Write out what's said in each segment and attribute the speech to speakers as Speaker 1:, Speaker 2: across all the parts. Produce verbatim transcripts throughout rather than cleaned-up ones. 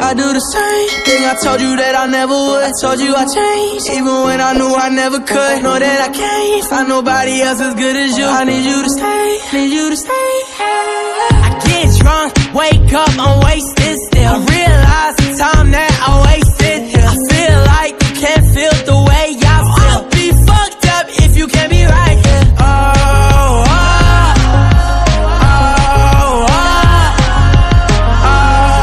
Speaker 1: I do the same thing I told you that I never would. I told you I changed, even when I knew I never could. Know that I can't find nobody else as good as you. I need you to stay, need you to stay. I get drunk, wake up, I'm wasted still. I realize the time that I wasted here. I feel like you can't feel the way I feel. I'll be fucked up if you can't be right here. Oh, oh, oh, oh, oh,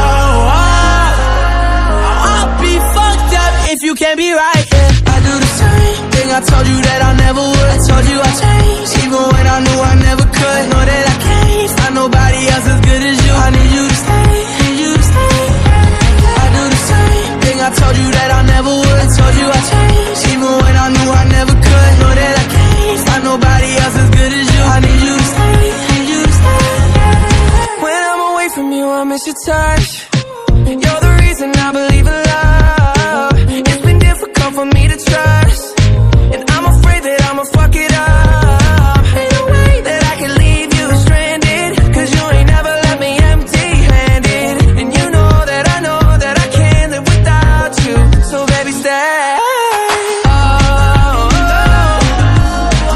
Speaker 1: oh. I'll be fucked up if you can't be right here. I do the same thing I told you that I never would. I told you I changed, even when I knew I never could. Know that I can't find nobody else as good as you. I need you to stay, need you to stay. I do the same thing I told you that I never would. I told you I changed, even when I knew I never could. Know that I can't find nobody else as good as you. I need you to stay, need you to stay. When I'm away from you, I miss your touch. You're the reason I believe in love. It's been difficult for me to trust, and I'm afraid that I'ma fuck it up. Ain't no way that I can leave you stranded, cause you ain't never left me empty-handed. And you know that I know that I can't live without you. So baby, stay. Oh, oh, oh,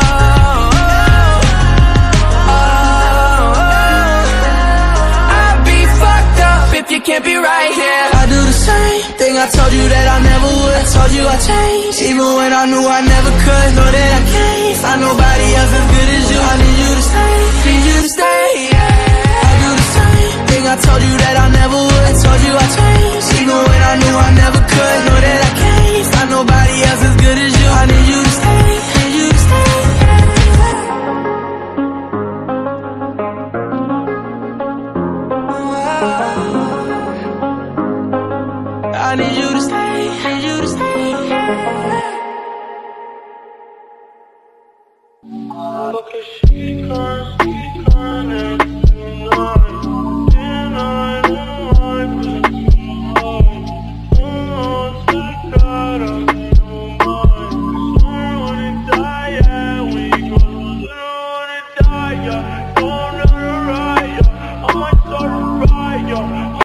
Speaker 1: oh, oh. I'll be fucked up if you can't be right here. I do the same thing I told you that I never would. I told you I changed, even when I knew I never could. Know that I can't find nobody else as good as you. I need you to stay, need you to stay, yeah. I do the same thing I told you that I never would. I told you I changed, even when I knew I never could. Know that I can't find nobody else as good as you. I need you to stay, need you to stay, I need you to stay, need you to stay. Porque she can't, she can't,